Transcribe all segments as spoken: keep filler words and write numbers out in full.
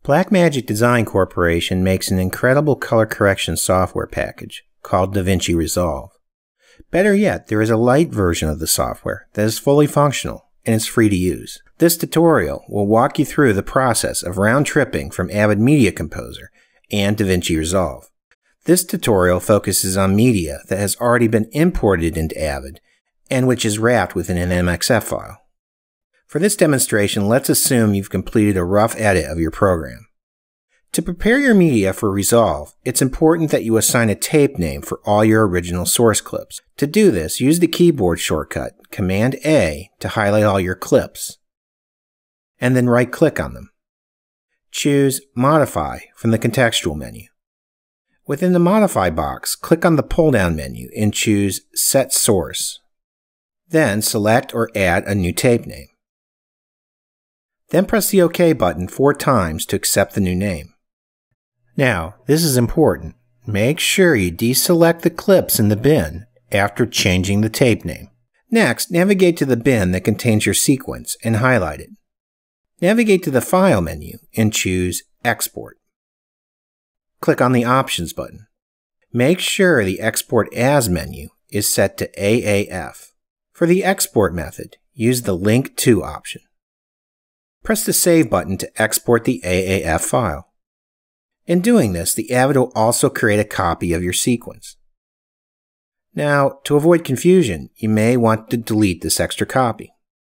Blackmagic Design Corporation makes an incredible color correction software package called Davinci Resolve. Better yet, there is a light version of the software that is fully functional and is free to use. This tutorial will walk you through the process of round-tripping from Avid Media Composer and Davinci Resolve. This tutorial focuses on media that has already been imported into Avid and which is wrapped within an M X F file. For this demonstration, let's assume you've completed a rough edit of your program. To prepare your media for Resolve, it's important that you assign a tape name for all your original source clips. To do this, use the keyboard shortcut Command A to highlight all your clips, and then right-click on them. Choose Modify from the contextual menu. Within the Modify box, click on the pull-down menu and choose Set Source. Then select or add a new tape name. Then press the OK button four times to accept the new name. Now, this is important. Make sure you deselect the clips in the bin after changing the tape name. Next, navigate to the bin that contains your sequence and highlight it. Navigate to the File menu and choose Export. Click on the Options button. Make sure the Export As menu is set to A A F. For the export method, use the Link To option. Press the Save button to export the A A F file. In doing this, the Avid will also create a copy of your sequence. Now, to avoid confusion, you may want to delete this extra copy.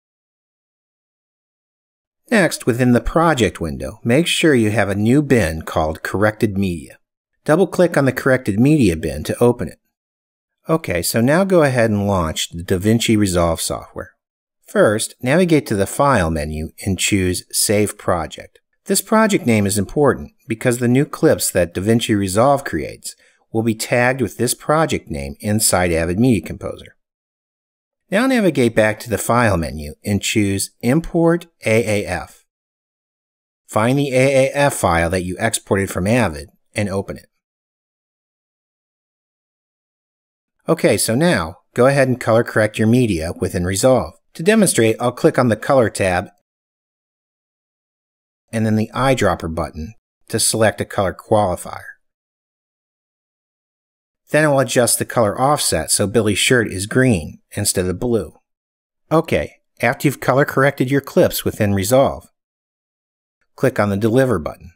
Next, within the Project window, make sure you have a new bin called Corrected Media. Double-click on the Corrected Media bin to open it. Okay, so now go ahead and launch the Davinci Resolve software. First, navigate to the File menu and choose Save Project. This project name is important because the new clips that Davinci Resolve creates will be tagged with this project name inside Avid Media Composer. Now navigate back to the File menu and choose Import A A F. Find the A A F file that you exported from Avid and open it. Okay, so now go ahead and color correct your media within Resolve. To demonstrate, I'll click on the Color tab and then the eyedropper button to select a color qualifier. Then I'll adjust the color offset so Billy's shirt is green instead of blue. Okay, after you've color corrected your clips within Resolve, click on the Deliver button.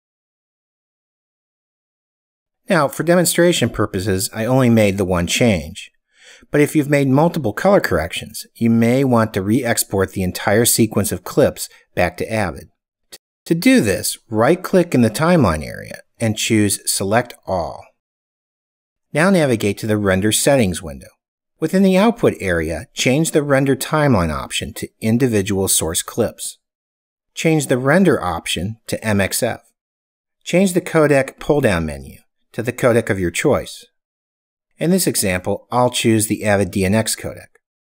Now, for demonstration purposes, I only made the one change. But if you've made multiple color corrections, you may want to re-export the entire sequence of clips back to Avid. To do this, right-click in the timeline area and choose Select All. Now navigate to the Render Settings window. Within the Output area, change the Render Timeline option to Individual Source Clips. Change the Render option to M X F. Change the Codec pull-down menu to the codec of your choice. In this example, I'll choose the Avid D N X codec.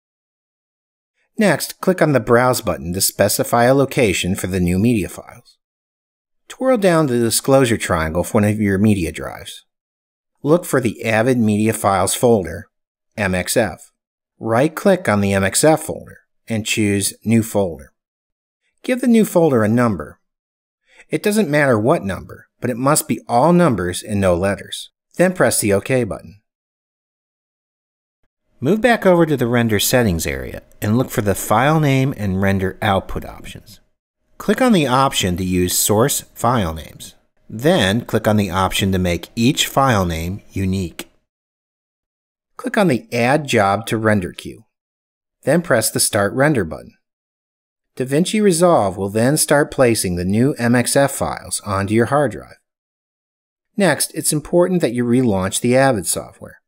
Next, click on the Browse button to specify a location for the new media files. Twirl down the disclosure triangle for one of your media drives. Look for the Avid Media Files folder, M X F. Right-click on the M X F folder and choose New Folder. Give the new folder a number. It doesn't matter what number, but it must be all numbers and no letters. Then press the OK button. Move back over to the Render Settings area and look for the File Name and Render Output options. Click on the option to use source file names. Then click on the option to make each file name unique. Click on the Add Job to Render queue. Then press the Start Render button. Davinci Resolve will then start placing the new M X F files onto your hard drive. Next, it's important that you relaunch the Avid software.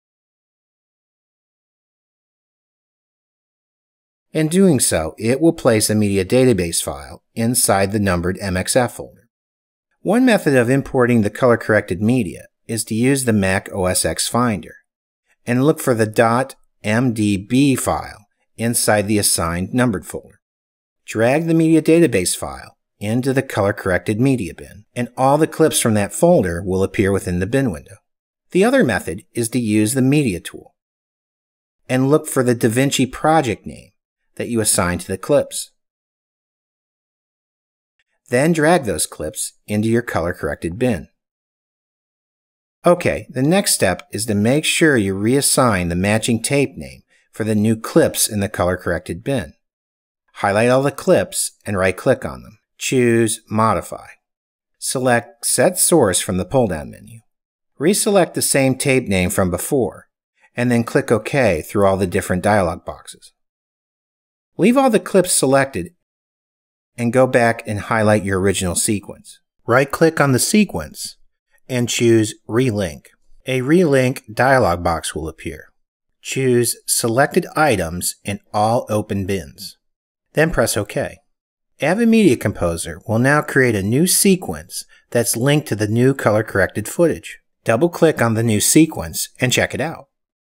In doing so, it will place a media database file inside the numbered M X F folder. One method of importing the color-corrected media is to use the Mac O S X Finder and look for the .mdb file inside the assigned numbered folder. Drag the media database file into the color-corrected media bin, and all the clips from that folder will appear within the bin window. The other method is to use the Media tool and look for the Davinci project name that you assign to the clips. Then drag those clips into your color-corrected bin. Okay, the next step is to make sure you reassign the matching tape name for the new clips in the color-corrected bin. Highlight all the clips and right-click on them. Choose Modify. Select Set Source from the pull-down menu. Reselect the same tape name from before, and then click OK through all the different dialog boxes. Leave all the clips selected and go back and highlight your original sequence. Right-click on the sequence and choose Relink. A Relink dialog box will appear. Choose Selected Items in all open bins. Then press OK. Avid Media Composer will now create a new sequence that's linked to the new color-corrected footage. Double-click on the new sequence and check it out.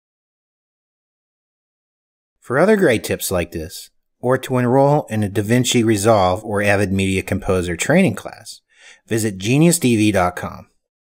For other great tips like this, or to enroll in a Davinci Resolve or Avid Media Composer training class, visit genius d v dot com.